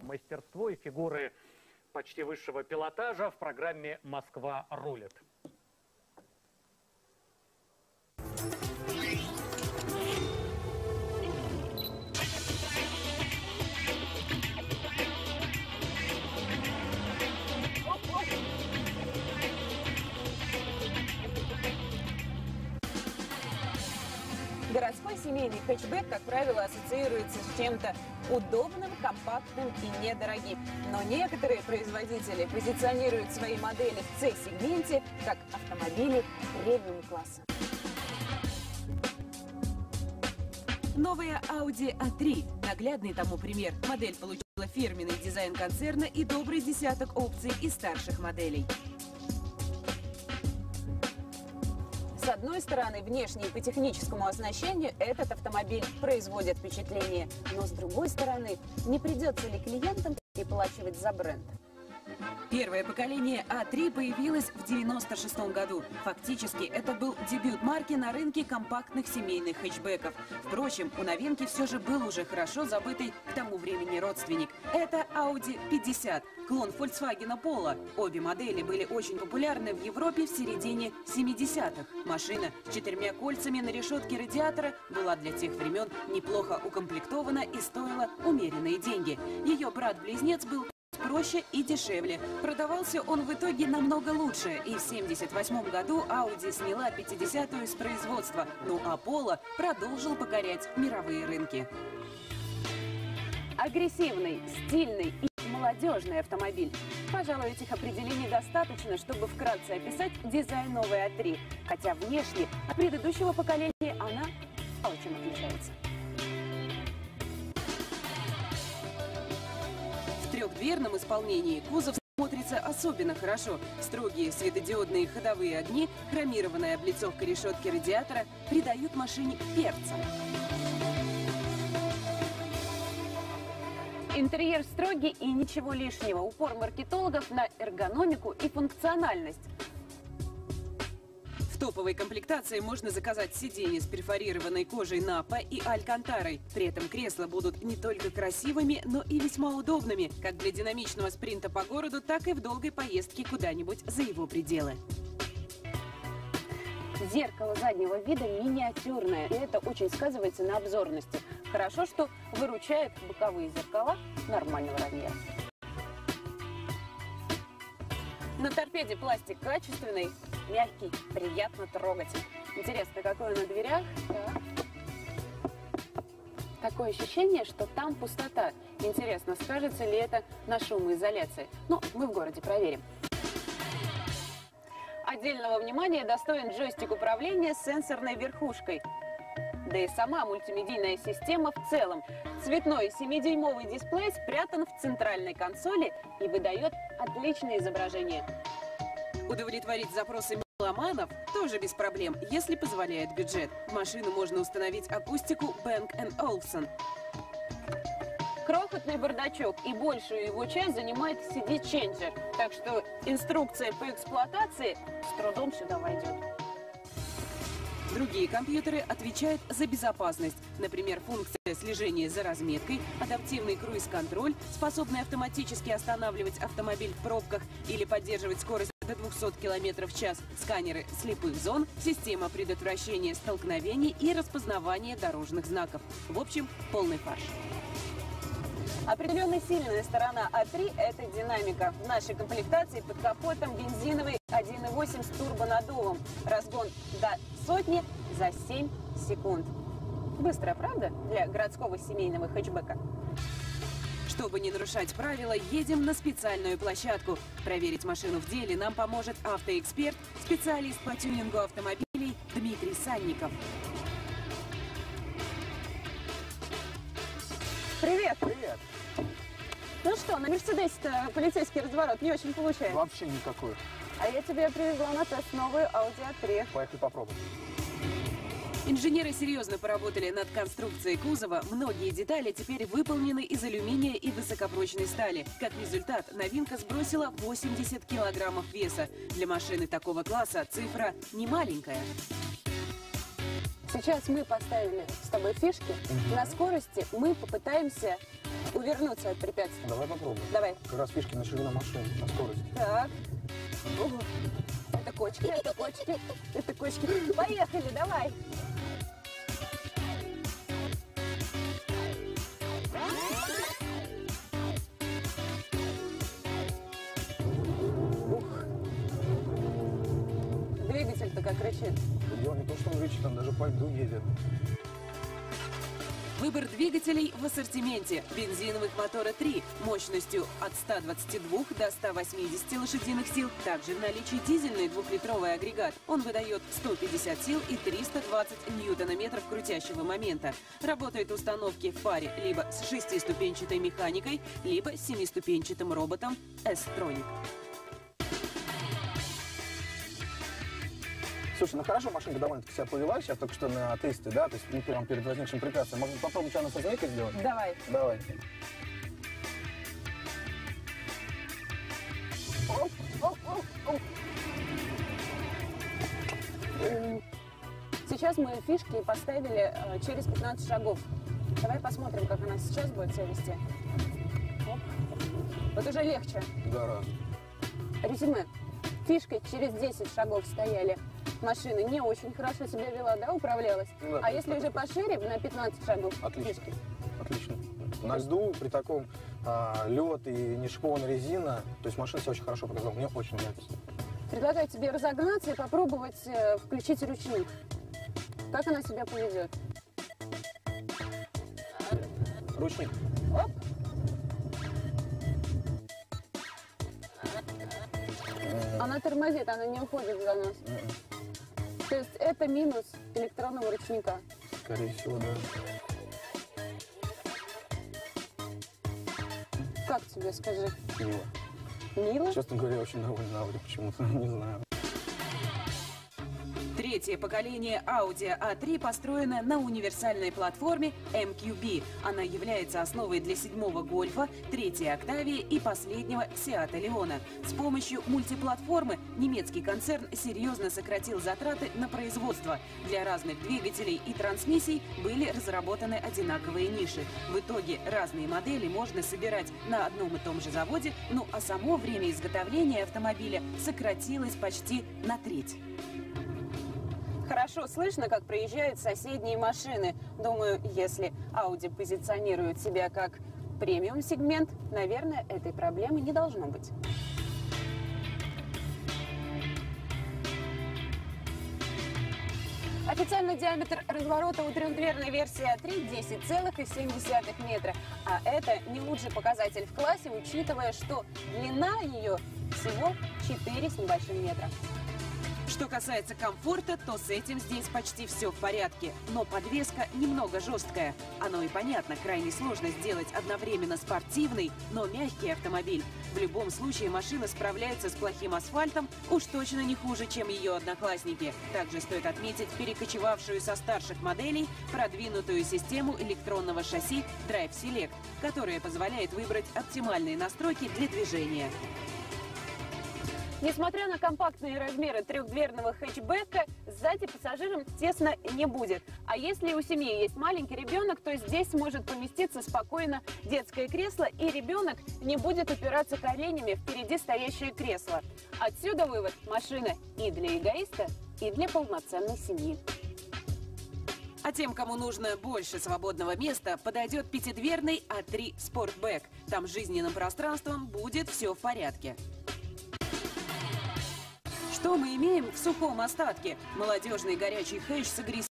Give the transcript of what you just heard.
мастерство и фигуры почти высшего пилотажа в программе «Москва рулит». Городской семейный хэтчбэк, как правило, ассоциируется с чем-то удобным, компактным и недорогим. Но некоторые производители позиционируют свои модели в C-сегменте как автомобили премиум-класса. Новая Audi A3 – наглядный тому пример. Модель получила фирменный дизайн концерна и добрый десяток опций из старших моделей. С одной стороны, внешне и по техническому оснащению этот автомобиль производит впечатление. Но с другой стороны, не придется ли клиентам переплачивать за бренд? Первое поколение А3 появилось в 1996 году. Фактически, это был дебют марки на рынке компактных семейных хэтчбеков. Впрочем, у новинки все же был уже хорошо забытый к тому времени родственник. Это Audi 50, клон Volkswagen Polo. Обе модели были очень популярны в Европе в середине 70-х. Машина с 4 кольцами на решетке радиатора была для тех времен неплохо укомплектована и стоила умеренные деньги. Ее брат-близнец был проще и дешевле. Продавался он в итоге намного лучше. И в 1978 году Audi сняла 50-ю с производства. Ну а Polo продолжил покорять мировые рынки. Агрессивный, стильный и молодежный автомобиль. Пожалуй, этих определений достаточно, чтобы вкратце описать дизайн новой А3. Хотя внешне от предыдущего поколения она мало чем отличается. В трехдверном исполнении кузов смотрится особенно хорошо. Строгие светодиодные ходовые огни, хромированная облицовка решетки радиатора придают машине перца. Интерьер строгий и ничего лишнего. Упор маркетологов на эргономику и функциональность. В топовой комплектации можно заказать сиденье с перфорированной кожей Напа и алькантарой. При этом кресла будут не только красивыми, но и весьма удобными, как для динамичного спринта по городу, так и в долгой поездке куда-нибудь за его пределы. Зеркало заднего вида миниатюрное, и это очень сказывается на обзорности. Хорошо, что выручают боковые зеркала нормального размера. На торпеде пластик качественный, мягкий, приятно трогать. Интересно, какой он на дверях? Так. Такое ощущение, что там пустота. Интересно, скажется ли это на шумоизоляции? Ну, мы в городе проверим. Отдельного внимания достоин джойстик управления с сенсорной верхушкой. Да и сама мультимедийная система в целом. Цветной 7-дюймовый дисплей спрятан в центральной консоли и выдает отличное изображение. Удовлетворить запросы меломанов тоже без проблем, если позволяет бюджет. В машину можно установить акустику Bang & Olufsen. Крохотный бардачок и большую его часть занимает CD-ченджер, так что инструкция по эксплуатации с трудом сюда войдет. Другие компьютеры отвечают за безопасность. Например, функция слежения за разметкой, адаптивный круиз-контроль, способный автоматически останавливать автомобиль в пробках или поддерживать скорость до 200 км в час, сканеры слепых зон, система предотвращения столкновений и распознавания дорожных знаков. В общем, полный фарш. Определенно сильная сторона А3 – это динамика. В нашей комплектации под капотом бензиновый 1.8 с турбонаддувом. Разгон до 100 за 7 секунд. Быстро, правда, для городского семейного хэтчбека? Чтобы не нарушать правила, едем на специальную площадку. Проверить машину в деле нам поможет автоэксперт, специалист по тюнингу автомобилей Дмитрий Санников. Привет! Привет! Ну что, на Мерседесе-то полицейский разворот не очень получается? Вообще никакой. А я тебе привезла на тест новую Audi A3. Поехали попробуем. Инженеры серьезно поработали над конструкцией кузова. Многие детали теперь выполнены из алюминия и высокопрочной стали. Как результат, новинка сбросила 80 килограммов веса. Для машины такого класса цифра не маленькая. Сейчас мы поставили с тобой фишки. На скорости мы попытаемся увернуться от препятствий. Давай попробуем. Давай. Как раз фишки на ширину машины, на скорость. Так. Ого. Это кочки, это кочки, это кочки. Поехали, давай. Ух. Двигатель-то как рычит. Дело не то, что он рычит, он даже по льду едет. Выбор двигателей в ассортименте. Бензиновых мотора 3 мощностью от 122 до 180 лошадиных сил. Также в наличии дизельный двухлитровый агрегат. Он выдает 150 сил и 320 ньютона-метров крутящего момента. Работают установки в паре либо с 6-ступенчатой механикой, либо с 7-ступенчатым роботом S-Tronic. Слушай, ну хорошо, машинка довольно-таки себя повела сейчас только что на тесте, да? То есть ну, прямо перед возникшим препятствием. Может попробуем что-то со змейкой сделать? Давай. Давай. Оп, оп, оп, оп. Сейчас мы фишки поставили через 15 шагов. Давай посмотрим, как она сейчас будет себя вести. Оп. Вот уже легче. Гораздо. Резюме. Фишкой через 10 шагов стояли. Машина не очень хорошо себя вела, да, управлялась? Ну да, а если уже пошире, на 15 шагов? Отлично. Фишки. Отлично. На льду при таком лед и не шипованная резина, то есть машина себя очень хорошо показала. Мне очень нравится. Предлагаю тебе разогнаться и попробовать включить ручник. Как она себя поведет? Ручник. Оп. Она тормозит, она не уходит за нас. То есть это минус электронного ручника. Скорее всего, да. Как тебе, скажи? Мило. Мило? Честно говоря, очень довольна Audi почему-то, не знаю. Третье поколение Audi A3 построено на универсальной платформе MQB. Она является основой для 7-го Гольфа, 3-й Октавии и последнего Seat Leon. С помощью мультиплатформы немецкий концерн серьезно сократил затраты на производство. Для разных двигателей и трансмиссий были разработаны одинаковые ниши. В итоге разные модели можно собирать на одном и том же заводе, ну а само время изготовления автомобиля сократилось почти на треть. Хорошо слышно, как проезжают соседние машины. Думаю, если Audi позиционирует себя как премиум-сегмент, наверное, этой проблемы не должно быть. Официальный диаметр разворота у трехдверной версии А3 10,7 метра. А это не лучший показатель в классе, учитывая, что длина ее всего 4 с небольшим метра. Что касается комфорта, то с этим здесь почти все в порядке. Но подвеска немного жесткая. Оно и понятно, крайне сложно сделать одновременно спортивный, но мягкий автомобиль. В любом случае машина справляется с плохим асфальтом уж точно не хуже, чем ее одноклассники. Также стоит отметить перекочевавшую со старших моделей продвинутую систему электронного шасси Drive Select, которая позволяет выбрать оптимальные настройки для движения. Несмотря на компактные размеры трехдверного хэтчбека, сзади пассажирам тесно не будет. А если у семьи есть маленький ребенок, то здесь может поместиться спокойно детское кресло, и ребенок не будет упираться коленями в впереди стоящее кресло. Отсюда вывод: машина и для эгоиста, и для полноценной семьи. А тем, кому нужно больше свободного места, подойдет пятидверный A3 Sportback. Там с жизненным пространством будет все в порядке. Что мы имеем в сухом остатке? Молодежный горячий хэш с